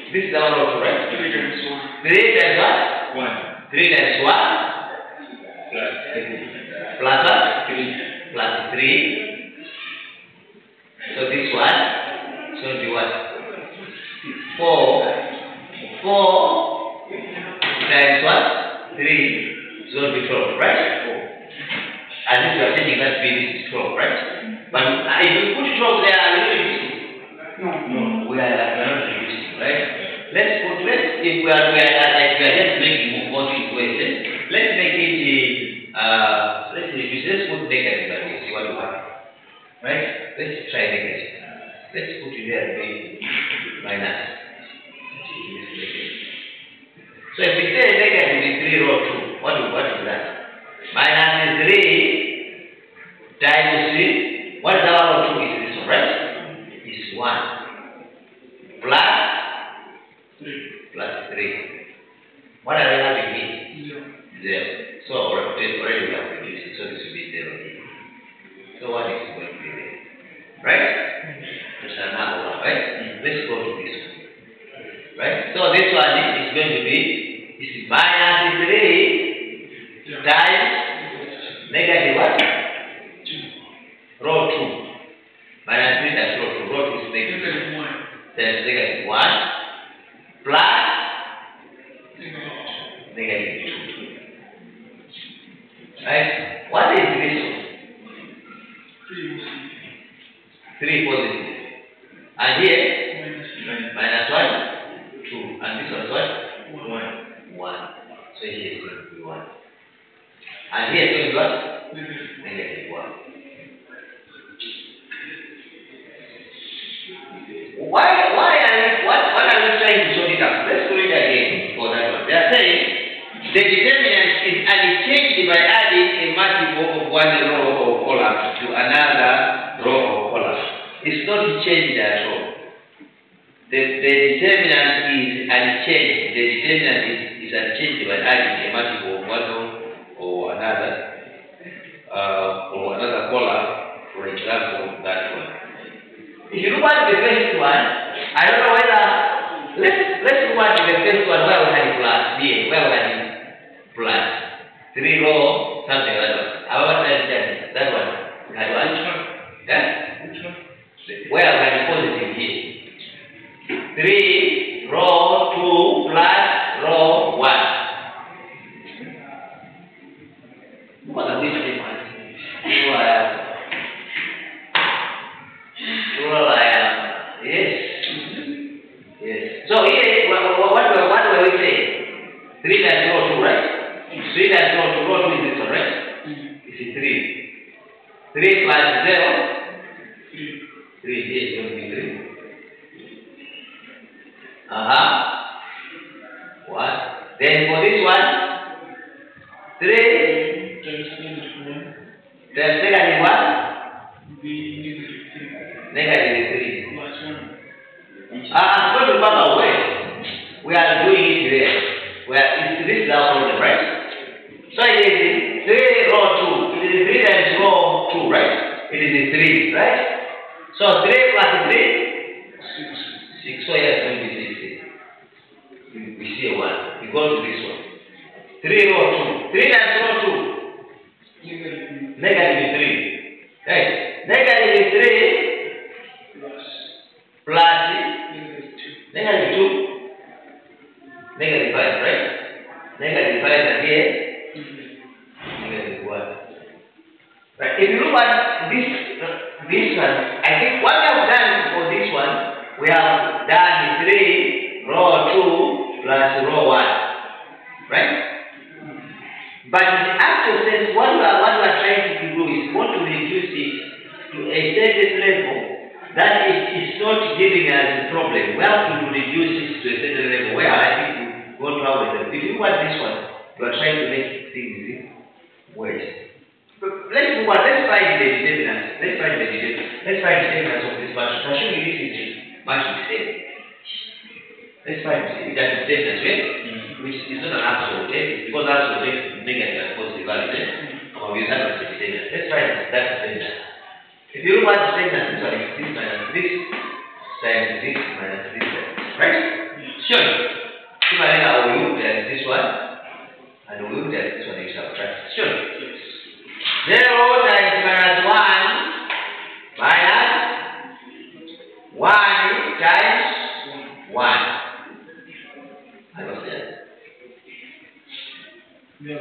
This is our row 2, right? 3 times 1. 3 times what? 1. 3 times 1 Plus 3. plus what? 3. Plus 3. So this one is going to be what? 4. 4 times what? 3 is going to be 12, right? 4. As if we are taking that B, this is 12, right? But if we put 12 there, are we reducing? No. We are not reducing, right? If we are just making more equation, let's make it let's reduce. Let's put negative values. See what we want, right? Let's try negative. Let's put it there be minus. So if we say negative is 3 row 2, what is that? Minus 3 times 3. What is our row 2? Is this one, right? Is 1 plus 3. What are we having here? 0. So already we have reduced it. So this will be 0 here. So what is going to be there? Right? There's another one, right? Let's go to this one. Right? So this one is going to be minus 3 times negative what? Row 2. Minus 3 times row 2. Row 2 is negative 1. Times negative 1 plus negative 2. Right? What is this one? 3 positive. And here? Minus 1? 2. And this one is what? 1. So here is going to be 1. And here is going to be what? Negative 1. What are we trying to sort it out? Let's do it again for that one. They are saying the determinant is unchanged by adding a multiple of one row or column to another row or column. It's not changed at all. The determinant is unchanged. The determinant is unchanged by adding a multiple of one row or another column. For example, that one. If you look at the first one, I don't know whether let's look at the first one where we had plus here, where we had plus 3 row something like that. Our that one we had what? Yeah? Which one? Where we had positive here. 3 row 2 plus row 1. What are these difference? Yes. So here, what do we say? 3 times row 2, right? 3 times row 2 is this one, right? This is 3. 3 plus 0? 3. Here is going to be 3. What? Then for this one, 3 times negative 1? Negative 3. I'm going to back away. We are doing it there. This is our problem, right? So it is 3 row 2. It is 3 times row 2, right? It is 3, right? So 3 plus 3? 6. So here is going to be 6. We see a 1. We go to this one. 3 row 2. 3 times row 2? Negative 3. Right? Negative 3 plus negative 2. Negative 5, right? Negative 5 and here negative 1. Right? If you look at this one, I think what we have done for this one, we have done 3 row 2 plus row 1. Right? But in the actual sense, what we are trying to do is want to reduce it to a certain level that it is not giving us a problem. We have to reduce it to a certain level where I think we won't have it. If you want this one, you are trying to make things worse. But let's move on. Let's find the determinants. Let's find the determinants of this matrix. Assuming this is the matrix A. Let's find that determinants, right? Which is not an absolute, okay? Because absolute takes negative and positive values, we have a determinant. Let's find that determinant. If you look at the determinant, this one is this minus this times this minus this, right? Sure. Similarly, now we look at this one, and we look at this one is subtract. Sure. 0 times minus 1 minus 1 times 1. I was there. 0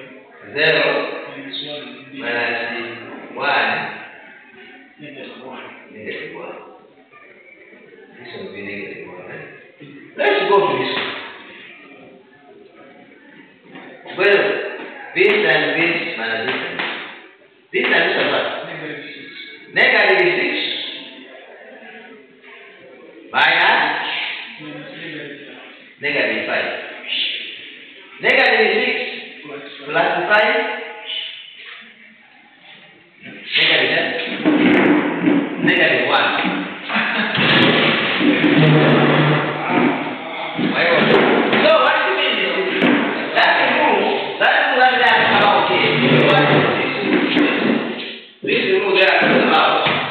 minus 1 negative 1. This will be negative 1, right? Let's go to this one. Well, this and this minus this and this. This and this are what? Negative 6 minus negative 5. Negative 6 plus 5 negative 10. Negative 1. So what do you mean this? That's the rule. That's the rule that I'm about here. This is the rule that I'm about.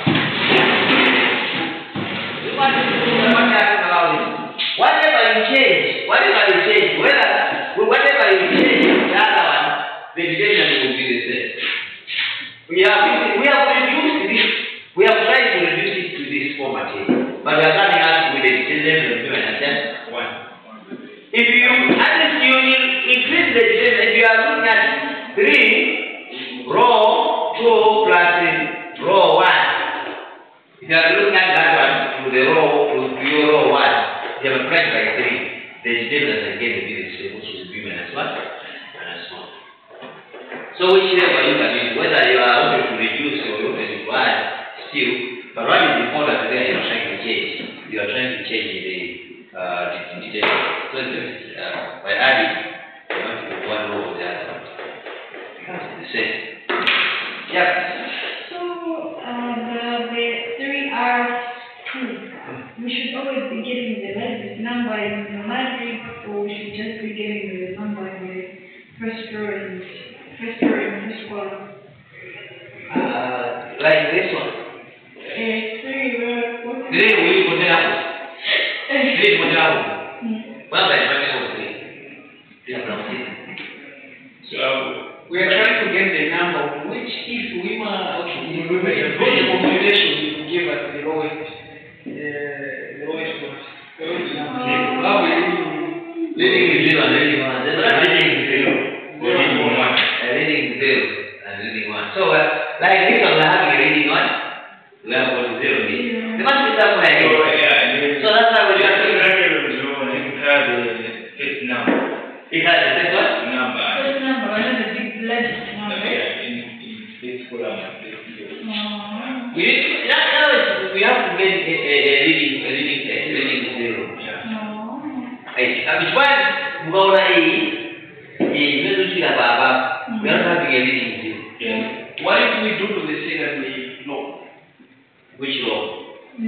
Whatever you change, whatever you change, whatever you change, the other one, the division will be the same. We have reduced this. We have tried to reduce it to this format here, but we are coming out with a division of 1. If you increase the division, if you are looking at 3 row 2 plus row 1, if you are looking at that one to the row to your row 1, you have multiplied by 3. The difference again will be the same, which will be minus 1. So whichever you can use, whether you are able to reduce or you open to add, still, but what is important there you are trying to change. You are trying to change the detail. So by adding, you want to put one row or the other. Becomes the same. Yep. So the 3R, we should always be getting the largest number in the matrix, or we should just be getting the number in the first row and first column. Like this one. 3 row. 3 will put it up. 3 put it up. Well, that's what I want to say. So we are trying to get the number which, if we were computation, it will give us the lowest one. How we Leading is 0 and leading 1. leading 0. Leading 1 and leading 1. So, like this one, we are having a leading 1. We have 0 here. There must be somewhere here. So that's why we have to. It has the first one? First number, another big largest number. We have to get a leading 0. Which one? Mgaona hii imezuia baba. We are having a leading 0. What if we do to the second law? Which law? 1 and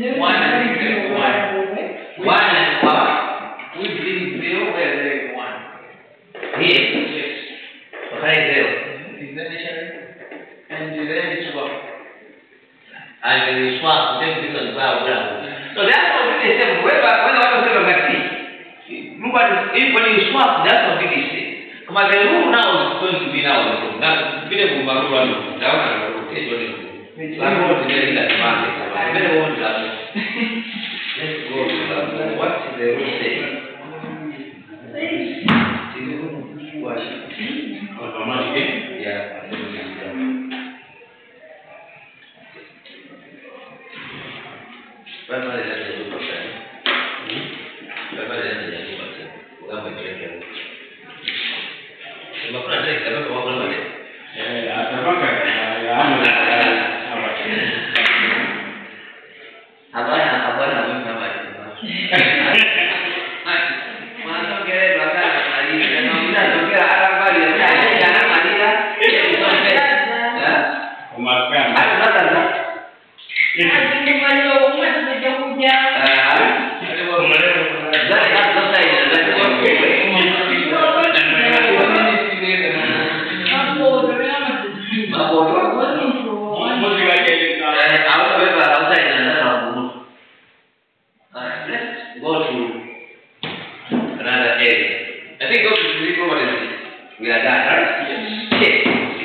1 and power. We bring 0 where there is 1. Here. Yes. Okay, 0. Is that necessary? And then it's what? And when you swap, then this is well. So that's what we say. When I was saying about this, when you swap, that's what we say. But the rule now is going to be now. Now, we don't move around down and rotate on it. I want to get that market. I better want that. Let's go to that. What is the rule say? Automatic. Yeah. Berapa dia ada 2%? Berapa dia ada 2%? Bukan berapa? Sebab pernah saya kata berapa bulan ni? Apa kan? Apa nama sama? Masuk ke belakang hari dan kita juga ada balik. Jangan mati lah. Ya. Umatkan. Ada tak? another area. I think those three properties we are done, right? Yes. Yes.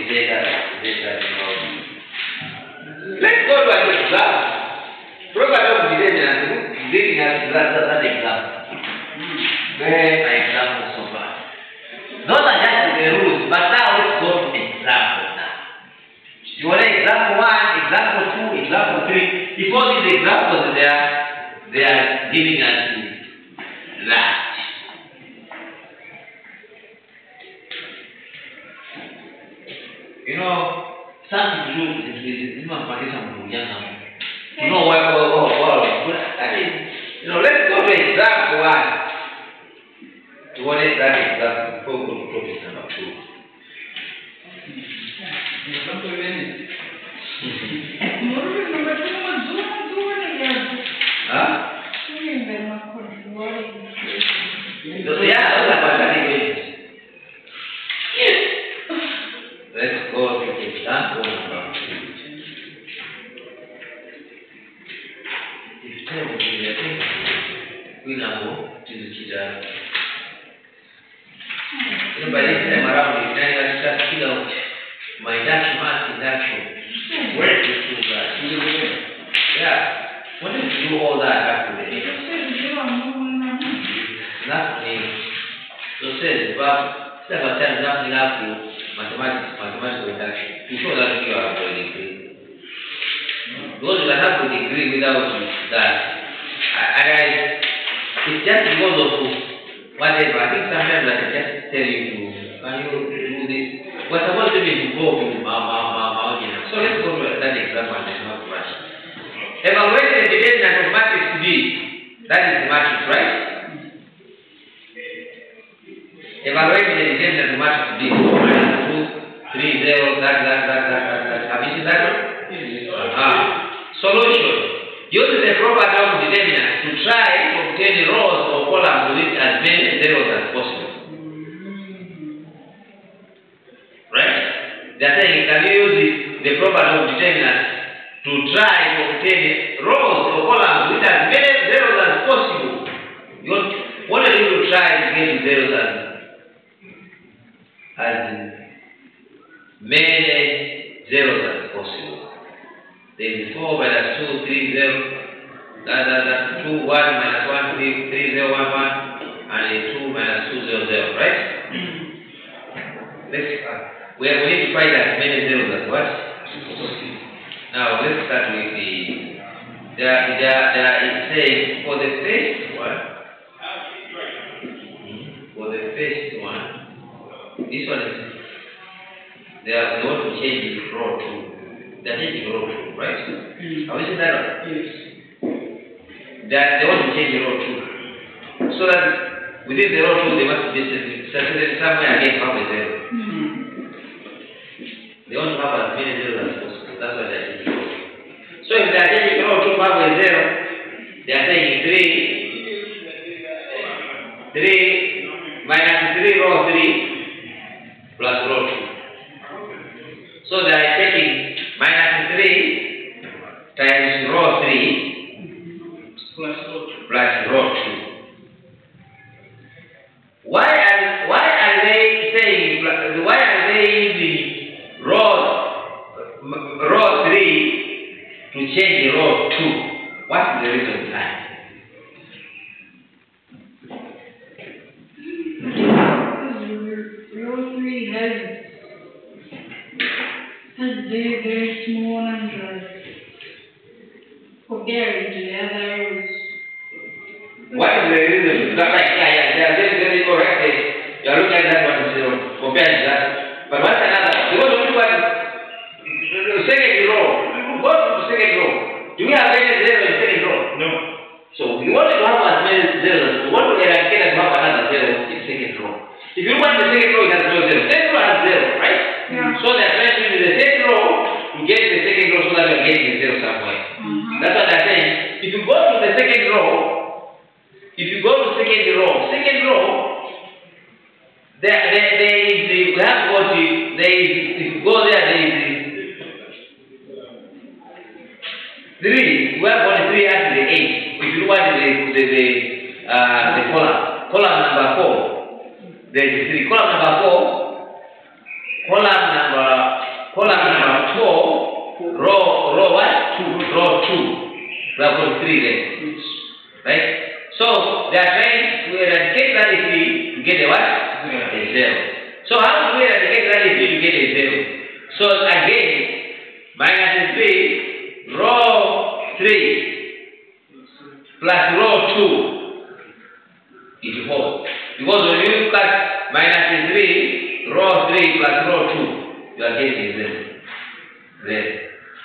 Let's go to an example. Property of determinant giving us that example. Very example so far. Those are just the rules, but now let's go to example now. You want example 1, example 2, example 3. If all these examples they are giving us that. You know, some people do not practice some young. You know what? I mean, you know, let's go to example 1. To what is that example? Before we go to topic number 2. Huh? So, yeah, those are quadratic equations. Let's go to example number 2. If time will be there, we now go to the teacher. By this time around, we start to figure out my induction, math, induction. Where to do that? Yeah. When did you do all that after the nothing. So says, but several times nothing after mathematical induction. To show that you are going to degree. Those that have a degree without that, it's just because of whatever. I think sometimes I can just tell you to, can you do this? We're supposed to be involved in margin. So let's go to that example and then not rush. Evaluate the determinant of matrix B. That is the matrix, right? Evaluate the determinant of matrix B. 2, 3, 0, that. Have you seen that one? Solution. Use the property of determinant to try to obtain rows or columns with as many zeros as possible. Right? They are saying, can you use the property of determinant to try to obtain rows or columns with as many zeros as possible? What are you to try to get zeros as many zeros as possible? There is 4 minus 2, 3, 0. That's 2, 1 minus 1, 3, 3, 0, 1, 1. And 2 minus 2, 0, 0, right? We need to find as many zeros as what? Now let's start with the. There is saying for the first one. This one is. They want to change the row to. They're changing row 2, right? Have you seen that one? Yes. They want to change the row 2. So that within the row 2 they must be saturated somewhere again half a zero. They want to have as many zeros as possible. That's what they're changing. So if they're changing row 2 half a zero, they are saying 3 minus 3 row 3 plus row 2. So they are taking minus 3 times row 3 plus row 2. Why are they saying? Why are they using row 3 to change row 2? What's the reason behind? Row 3 has very, very small numbers compared to the other rows. What is the reason? They are very correct. You are looking at that one compared to that. But what's another? You want to look at the second row. Go to the second row. Do we have any zero in the second row? No. So we want to have as many zeros. We want to eradicate and have another zero in the second row. If you look at the second row, it has no zero. Second row has zero, right? Yeah. So they are trying to use the second row to get the second row so that you are getting the zero somewhere. That's what they are saying. If you go to the second row, if you go to second row, if you go there, there is 3. We have got 3 after the 8. If you look at the column column number 4, there is 3. Column number 4, column number 4, row what? 2, row 2. We have got 3 there. Right? So they are trying to eradicate radius 3 to get a what? A 0. So how do we eradicate radius 3 to get a 0? So again, minus 3, row 3 plus row 2 is 4. Because when you look at minus 3, row 3 plus row 2, you are getting 0. There.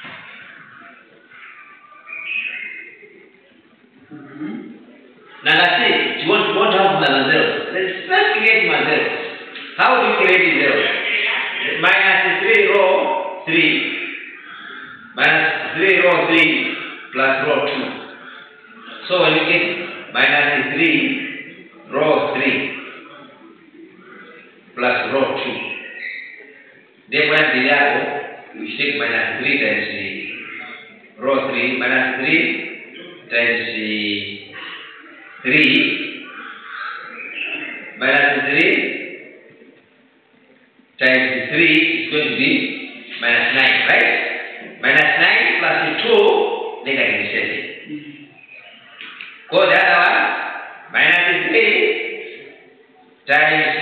Now that's it. You want to have another 0. Let's create my 0. How do you create 0? Minus 3 row 3. Minus 3 row 3 plus row 2. So when you get minus 3 row 3 plus row 2. Then when the arrow, we take minus 3 times the row 3, minus 3 times the 3, minus 3 times 3 is going to be minus 9, right? Minus 9 plus the 2, then I can reset it. Go the other one, minus 3 times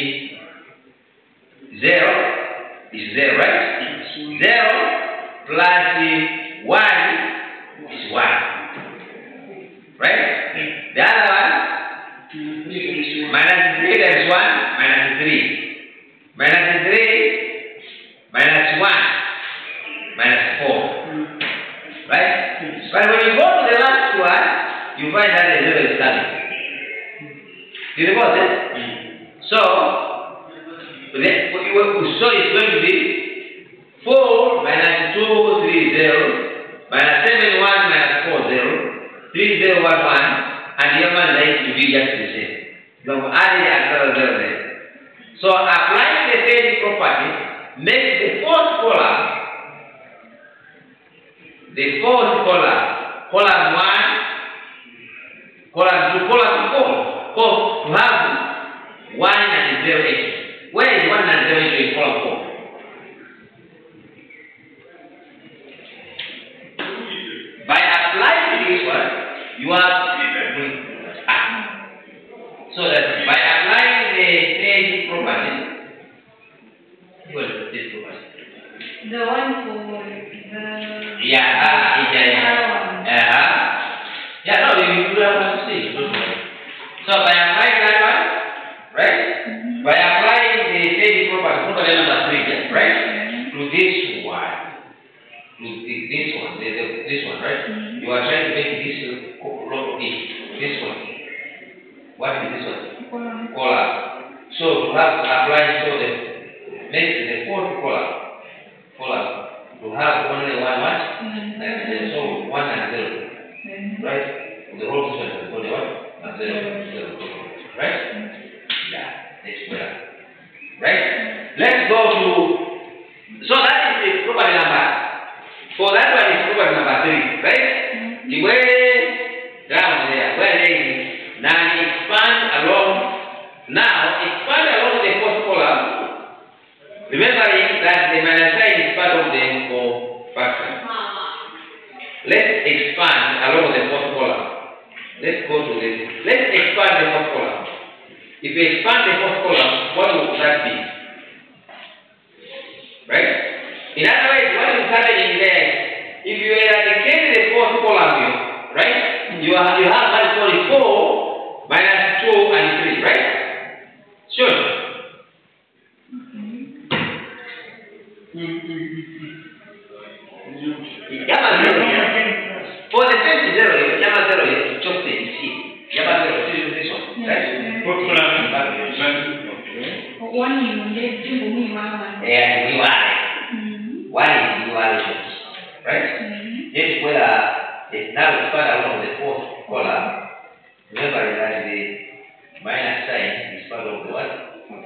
the 0 is 0, right? 0 plus the 1 is 1. Right? The other one, minus 3 times 1, minus 3. Minus 3, minus 1, minus 4. Right? But when you go to the last one, you find that a 0 is coming. You report it? So it's going to be 4 minus 2, 3, 0, minus 7, 1, minus 4, 0, 3, 0, 1, 1, and the other one is to be just the same. You have added another 0 there. So applying the same property makes the fourth column, column 1, column 2, column 4, to have 1 and 0 each. Where is 1 and 0 each in column 4? By applying this one, you are so that by applying the same property, what is this property? The one for the... No, you do have one to see. So by applying that one, right? By applying the same property number 3, right? To this one. This one, right? You are trying to make this row this one. What is this one? Column. So to have applied the fourth column to have only one what? So 1 and 0. Right? The whole system is only 1 and 0. Right? Yeah, that's better. Right? Let's go to, so that is the property number. For that one is property number 3, right? The way down there, where it is, now expand along the fourth column, remembering that the minus sign is part of the fraction. Let's expand along the fourth column. Let's expand the fourth column. If we expand the fourth column, what would that be? Right? In other words, what is happening there, if you eradicate the fourth column, right? You have only 4 minus 2 and 3, right? Sure. Yama 0. For the first 0, Yama 0 is just the Yama 0 is this one, right? What column? One you yeah, you are. One is evaluations, right? This whether it's now expand along the fourth column. Remember that the minus sign is part of the what?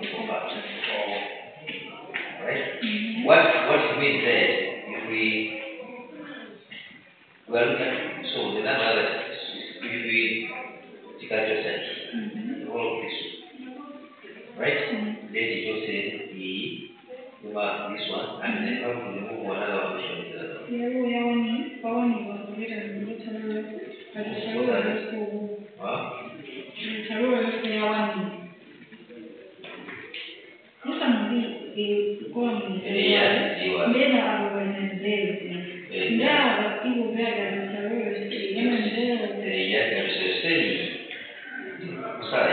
Right? What it means is, if we are looking at, so the number if we take out yourself, all of this And then how to remove one other one shows the other. Yeah, we are one was written in the Tarot, but the Tarot is for. Huh? The Tarot is for one. This one is going. Yes, you are. Then I will there. Now, you will get the Tarot is Yes, there's a study. Usare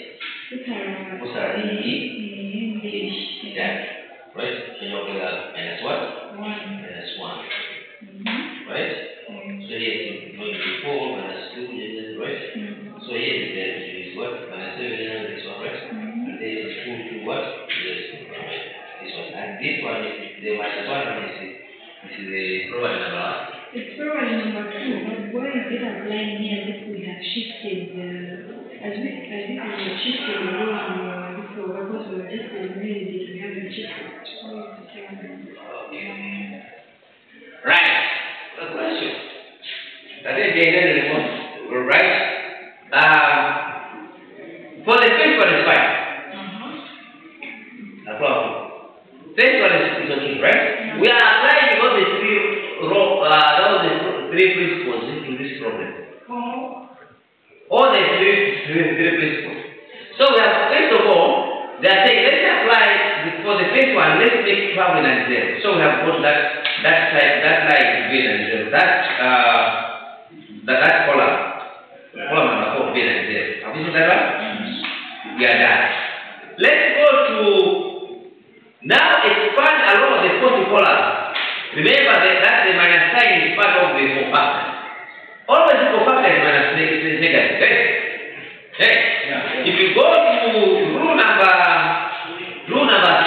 yeah, right? Can you open that minus what? Minus 1. Right? So here it's going to be 4 minus 2, right? So here is what? Minus 7 and this one, right? And this is 2 to what? This one. And this one is the minus 1 is the probability number. It's probably number 2, but why is it applying here if we have shifted as if we have shifted the row before, because we were just eliminated, we haven't shifted. Right. Good question. That is the end right? For the first one is fine. No problem. First one is okay, right? We are applying all the three principles in this problem. All the three principles. So we have, first of all, they are saying, let's apply, for the first one, let's make traveling and 0. So we have got that line between and 0. That column number 4, between and 0. Have you seen that one? We are done. Let's go to, now expand along the 40 column. Remember that the minus sign is part of the cofactor. Always the cofactor is minus negative, right? Hey. Yeah. If you go to rule number 2,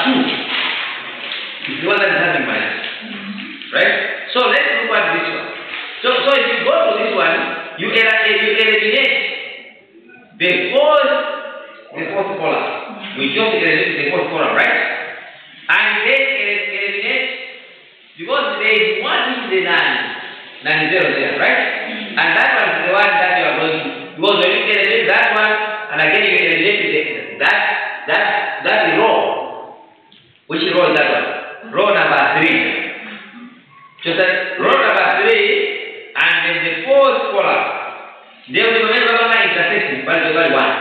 if you want that is having minus, right? So let's look at this one. So if you go to this one, you eliminate the fourth column. We just eliminate the fourth column, right? And then eliminate. Because there is 1 which is a 0 there, right? And that one is the one that you are going to. Because when you eliminate that one, and again you eliminate that row. Which row is that one? Row number 3. So that row number 3, and then the fourth column. They will remember intersection, but it's only 1.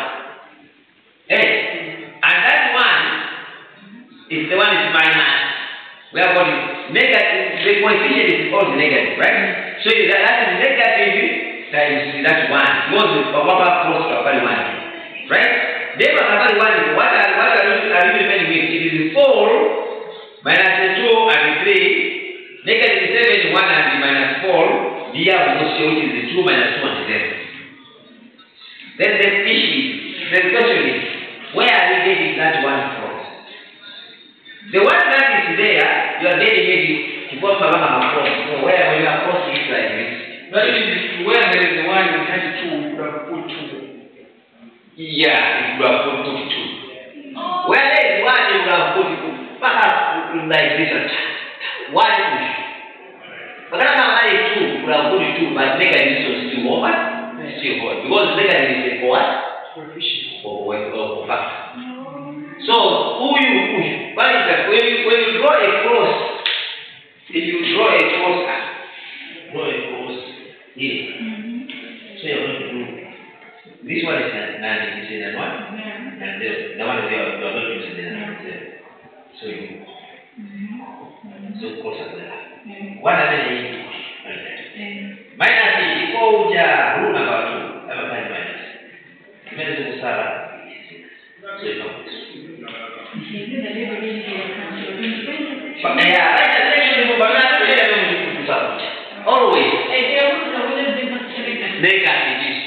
Hey. And that one is the one is minus. We have got negative, the coefficient is also negative, right? So that is negative times that 1. Because the power close to 1. Right? Then what are you remaining with? It is 4 minus the 2 and the 3, negative 7, 1 and the minus 4, the which is the 2 minus 2 and the 0. Then the question is, where are we getting that 1 from? The one that is there, you are getting it to go to across. So where you are crossing it like this. That is where there is the one you had 2, you would have put 2. Yeah, you would have put 2. Where there is 1, you would have put 2. Perhaps like this. 1 push. But that's not like 2, you would have put 2, but negative is still over. Still hold. Because negative is a what? Coefficient. Or factor. So, who you push? What is that? When you draw a cross, if you draw a cross here, so you're going to do, this one is 9, this is 1, and the one is you're not using the 0. So you, so cross at that. What are they doing? Minus is equal to rule number 2. I don't have minus. Minus is so you know this. Always negative.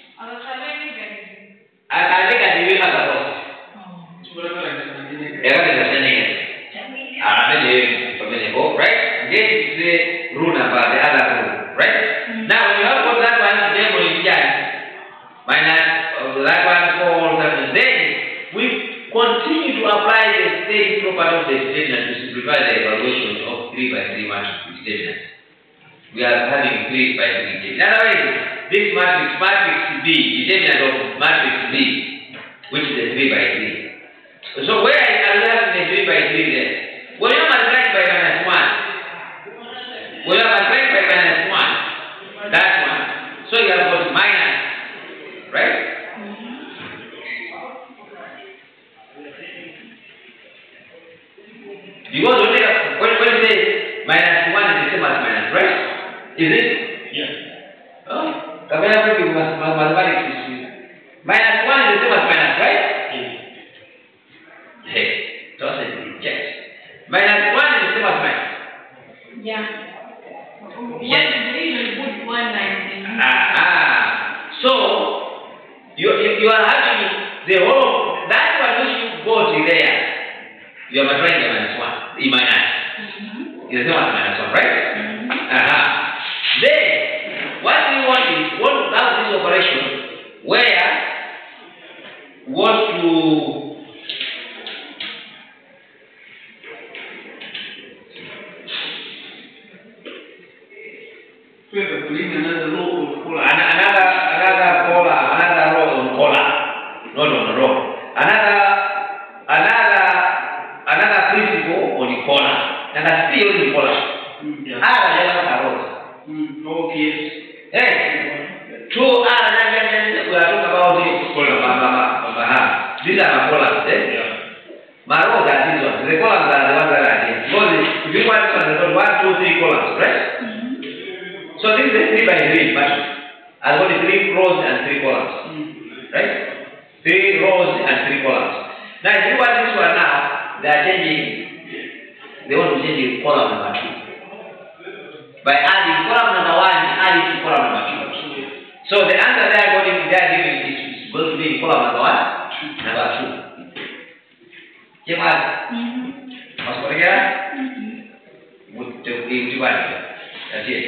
Right? This is the rule about the other rule, right? Now when you have got that one, then we minus that one falls, and then we continue to apply the same property of the statement to simplify the evaluation of 3 by 3 matrix statements. We are having 3 by 3 statements. In other words, this matrix B, determinant of matrix B, which is the 3 by 3. So where are you having the 3 by 3 there? When you multiply by Because when you say minus 1 is the same as minus, right? Is it? Yeah. Oh, mathematics is minus 1 is the same as minus, right? Hey, doesn't yes. Minus 1 is the same as minus. Yeah. Yes. They usually put 190. So you are having the whole that one which you got there. You are multiplying the minus 1. The minus. Is the same as minus 1, right? Then what we want is want to have this operation where we want to Bring another row of column. another column, another row on column, not on the row. Another principle on the column, and that's still on the column. Yeah. Rows. Okay. Hey, two we are talking about the column. These are my columns. Yeah. My rows are these ones. The columns are the ones that are here. Because if you want to 1, 2, 3 columns, right? So this is a 3 by 3 matrix. I've got 3 rows and 3 columns. Right? 3 rows and 3 columns. Now if you want this one now, they are changing. They want to change the column number 2. By adding column number 1, add it to column number 2. So the answer they are giving is going to be column number 1, number 2. Cepat. Masuk lagi ya? Butuh dibuat. That's it.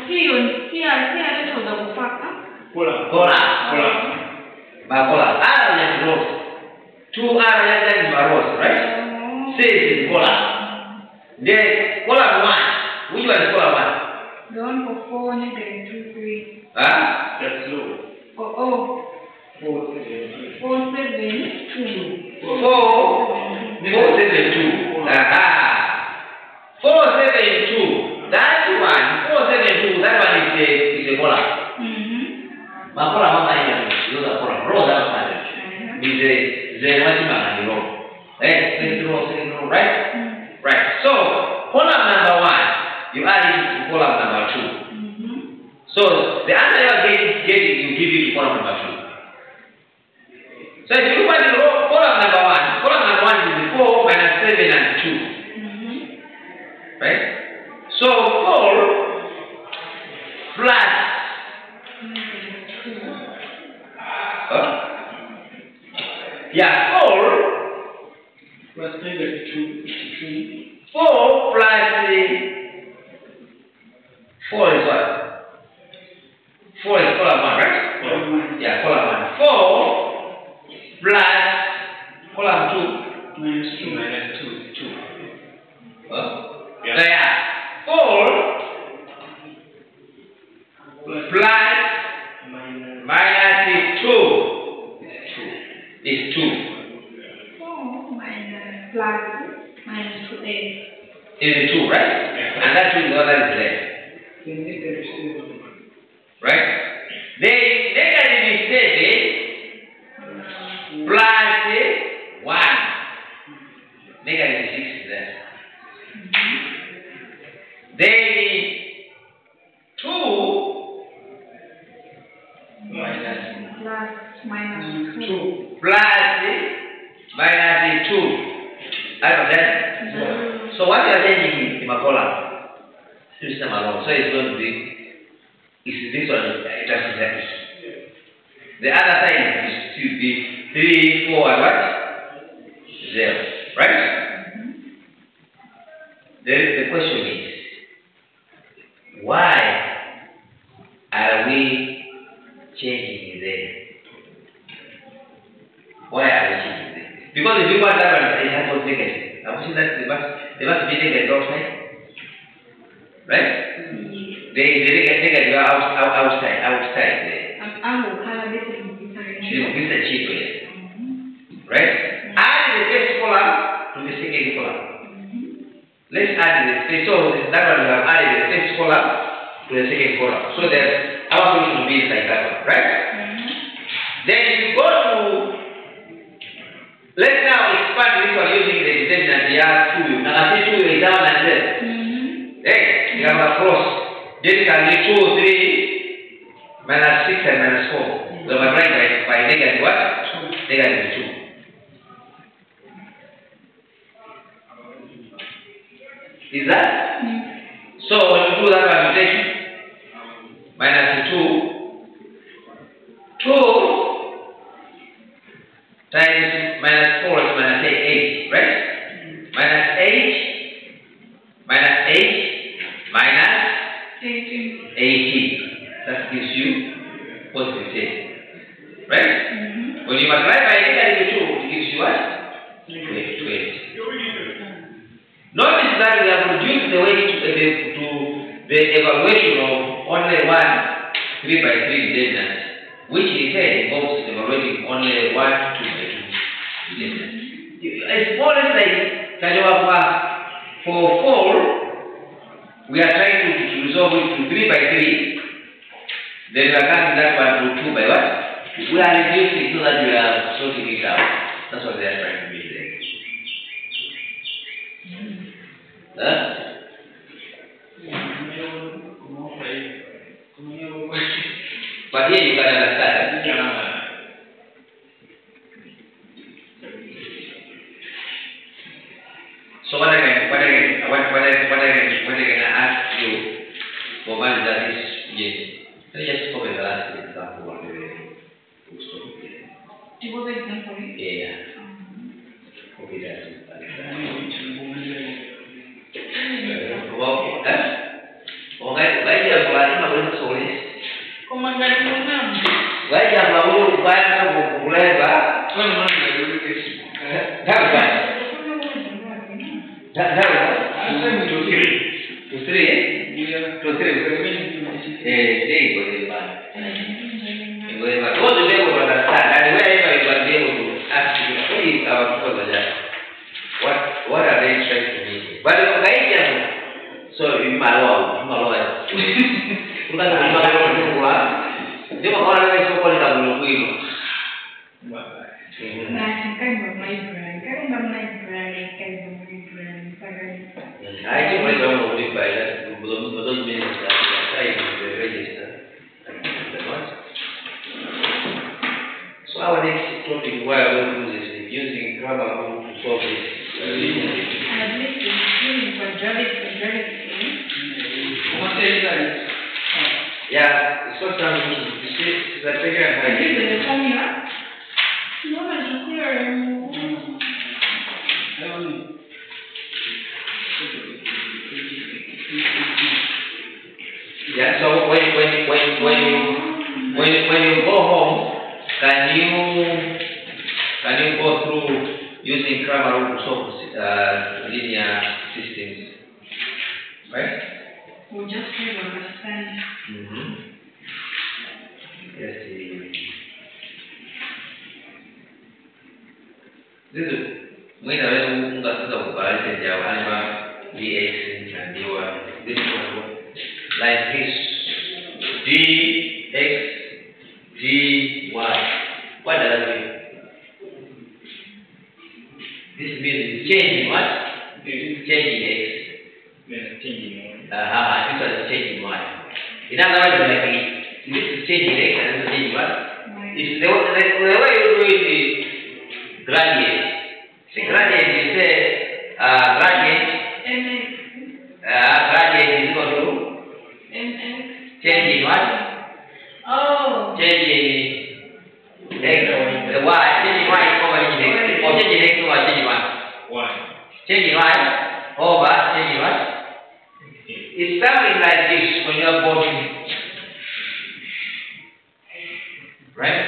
Kola. Yang rows. 2 yang rows, right? 6 is kola. Then kola 1. Which one is kola 1? The one for 4, negative 2, 3. That's low. 4, 7, 2. 4, 7, 2. 4, 7, 2. That one, 4, 7, 2. That one is a kola. Makola mama ini, those are kola. Rows are fine. Is the maximum and the row. Second row, right? Right. So column number 1, you add it to column number 2. So the answer you are getting, you give it to column number 2. So if you look at the row, column number 1 is 4 minus 7 and 2. Right? So 4 plus 4 Plus negative 2. 4 plus 4 is what? 4 is column 1, right? Yeah, column 1. 4 plus column 2 Minus 2. 4 plus minus 2 is 2. 4 minus plus minus 2a. Is 2, right? And that 2 is the one that is left. Right? Then negative is 7 plus 1. Negative 6 is there. Then 2 minus Minus 2. plus minus 2. I understand? So what you are changing in my column? System alone. So it's going to be this one it has to happen. The other side is to be 3, 4 and what? 0. Right? The question is, why are we changing there? Why are we changing there? Because if you want that one, it has to negative. I'm saying that they must be negative outside. Right? They negative outside there. This is a cheap way. Right? Add the first column to the second column. Let's add the first. So that one we have added the first column to the second column. So that our solution will be like that one, right? Then if you go to, let's now expand this one using the determinant here 2, you now see 2 is down and there. Right? You have a cross. Then you can be 2, 3, minus 6 and minus 4. We have right by negative what? Negative 2. Is that? So when you do that multiplication, minus 2 times minus 4 is minus 8, right? Minus 8 minus 18. That gives you positive 10. Right? When you multiply by negative 2, it gives you what? 20. Notice that we have reduced the way to the evaluation of only 3 by 3 determinant, which instead involves evaluating only 2 by 2 determinant. As small as like for 4, we are trying to resolve it to 3 by 3. Then we are cutting that one to 2 by 1. We are reducing so that we are sorting it out. That's what they are trying to do there. But here you can understand. So what I can ask you for one that is yes. Let me just copy the last example of the bookstore. Do you want the example? Yeah. Copy that. Baik yang pelatih nggak boleh tersulis. Komandan enam. Baik yang lalu bukan boleh pak. Mana lagi itu? Tak bukan. Tak. Saya menjadi Justru dia Justru. Jadi boleh pak. Boleh pak. Kau tu dia boleh dasar. Dan dia dia boleh ask you. Apa apa saja. What are they trying to do? Baik baik yang so ini malu ya. Bukan malu pulang. Dia mau orang lain semua tidak boleh pergi. Nah, kan bermain berani, Nah itu mereka mau dibayar belum minta saya register. So our next topic why I will do this is using grammar to solve this. at least in quadratic. Yeah, so this is a figure and I think the formula. No, it's a theorem. yeah. So when you go home, can you go through using grammar to solve linear systems, right? We'll just try to understand. Yes. This is when I was dx and dy. This one like this dx dy. What does that mean? This means changing what? Changing x. This is changing y. In other words, like this is changing x and this is changing what? If the way you do it is gradient. The gradient is gradient. Gradient is equal to changing what? Oh. Changing x, the y, changing y over changing x, or changing x over changing y. Changing y over changing what? It's something like this when you are boarding. Right?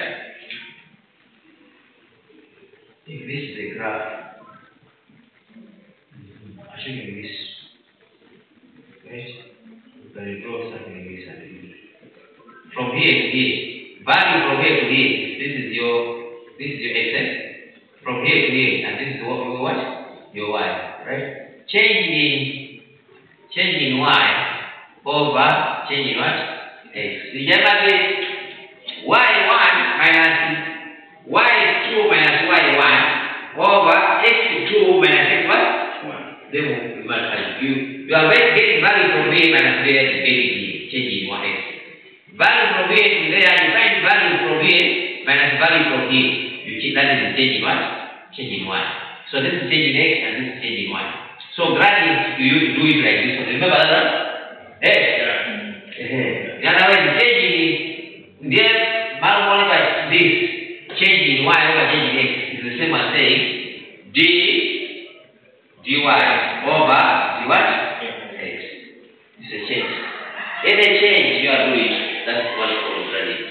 If this is a graph, assuming this, right? You draw something like this and from here to here, value from here to here. This is your x. From here to here, and this is what? Your y, right? Changing y over changing what? X. The generally y1 minus y2 minus y1 over x2 minus x what? then we multiply. You are getting value from A minus B and getting the change in 1x. Value from A is there, you find value from A minus value from A. You keep that is the change in what? Change in 1. So this is change in x and this is change in 1. So gradually you do it like this one. Remember that? Yes. The other way the change in there multiply this change in y over change in x is the same as saying d dy over dy x. It's a change. Any change you are doing, that's what you call gradient.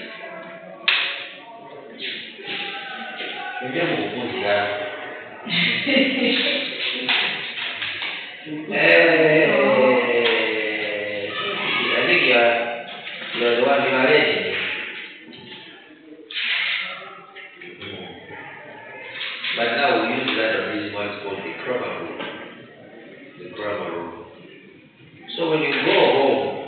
I think you're the one evaluating. But now we use that of this one called the Cramer rule. The Cramer rule. So when you go home,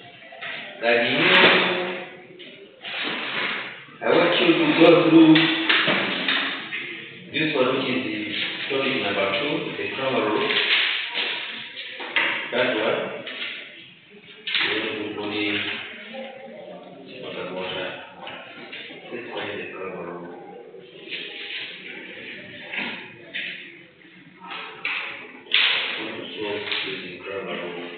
I want you to go through this one, which is the topic number 2, the Cramer rule. That one. This one is the Cramer rule. Using Cramer rule.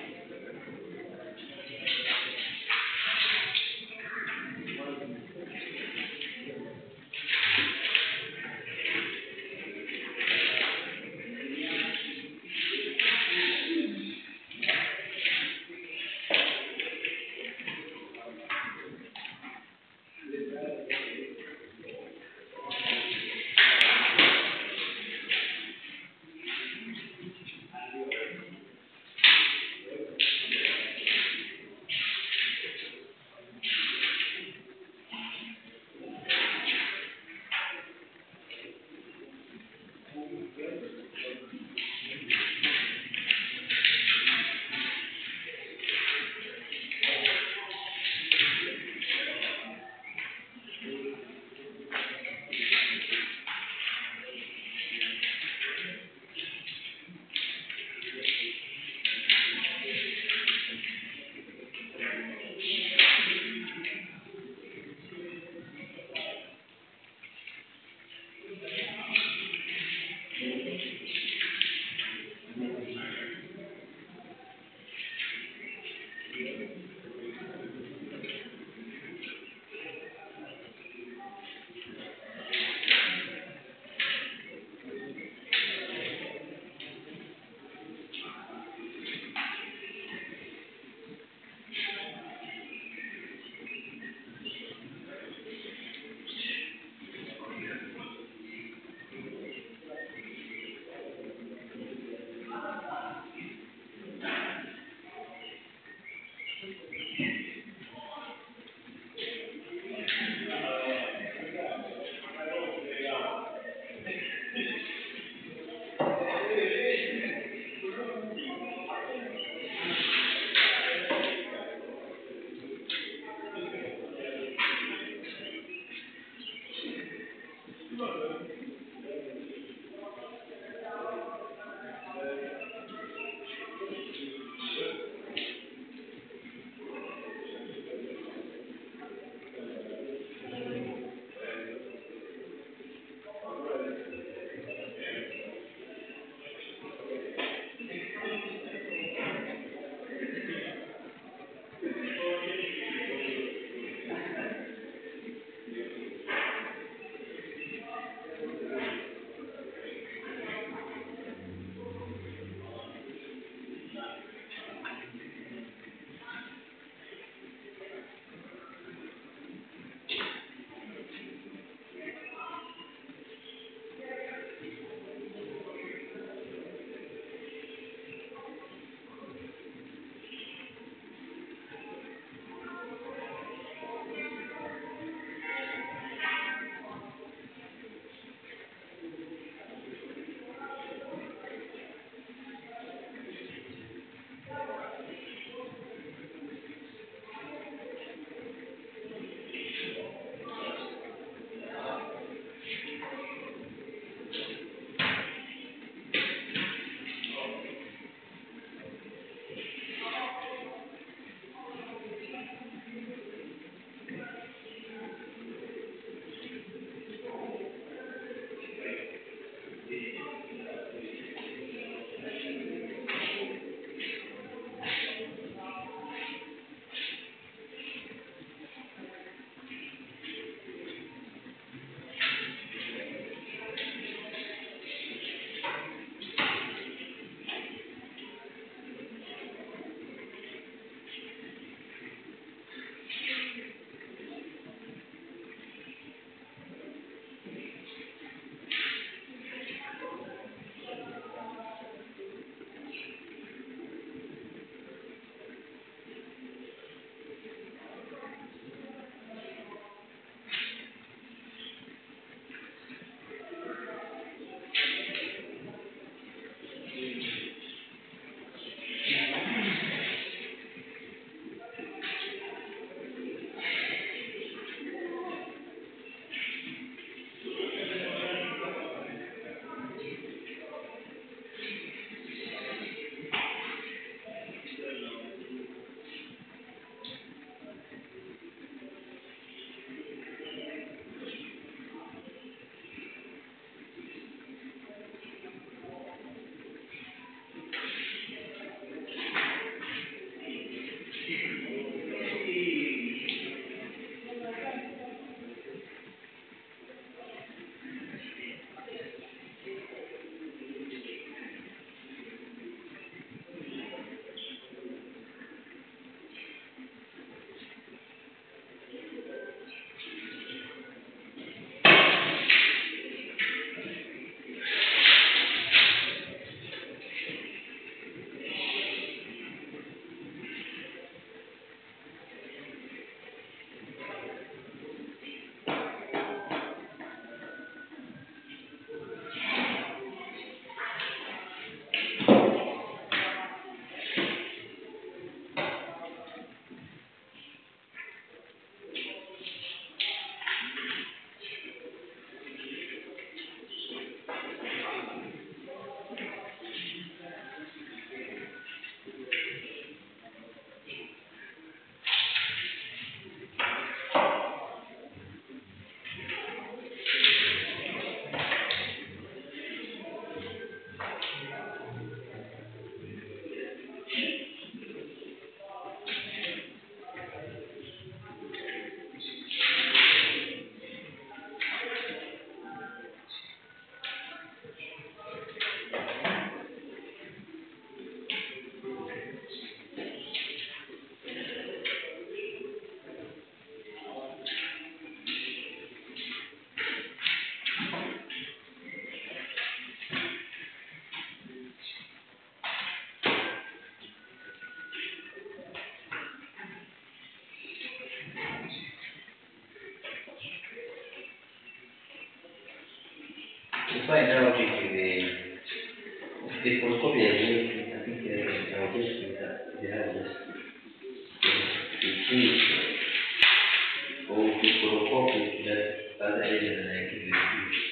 to find out if the photocopy I made, I think I'll just do that. They have just to see or to photocopy that other area that I give you.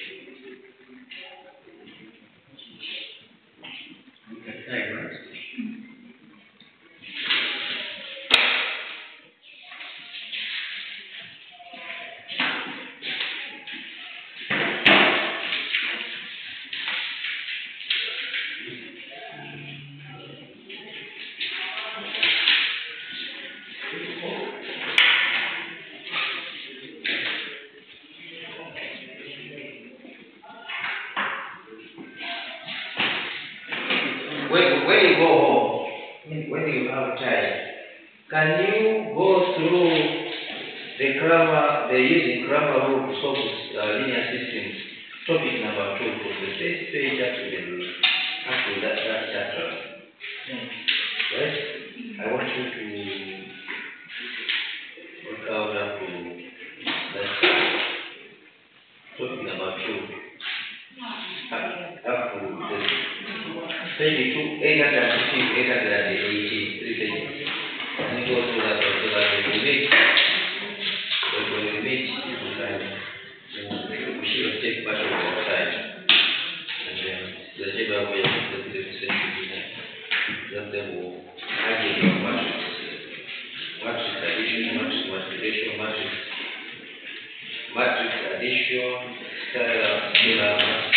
You can type, right? When you go home, when you have time, can you go through the grammar, they're using grammar rule to solve linear systems, topic number 2, from the first page up to that chapter. Right? I want you to work out up to that topic number 2. Up to the page 2, 815, 818, 3 pages. And you go through that so that when we meet, we should take part of our time. And then the table will be the same. Then will argue your matrix addition, matrix multiplication, matrix addition, scalar,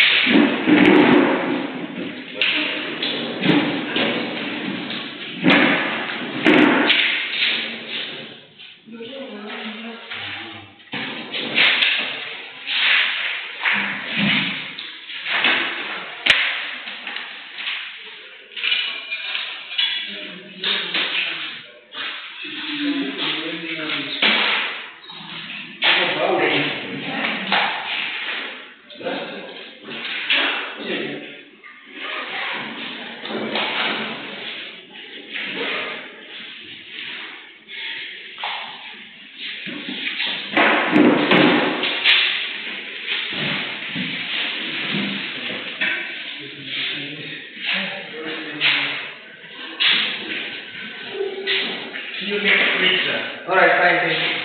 all right, fine, thank you.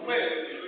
Kweli?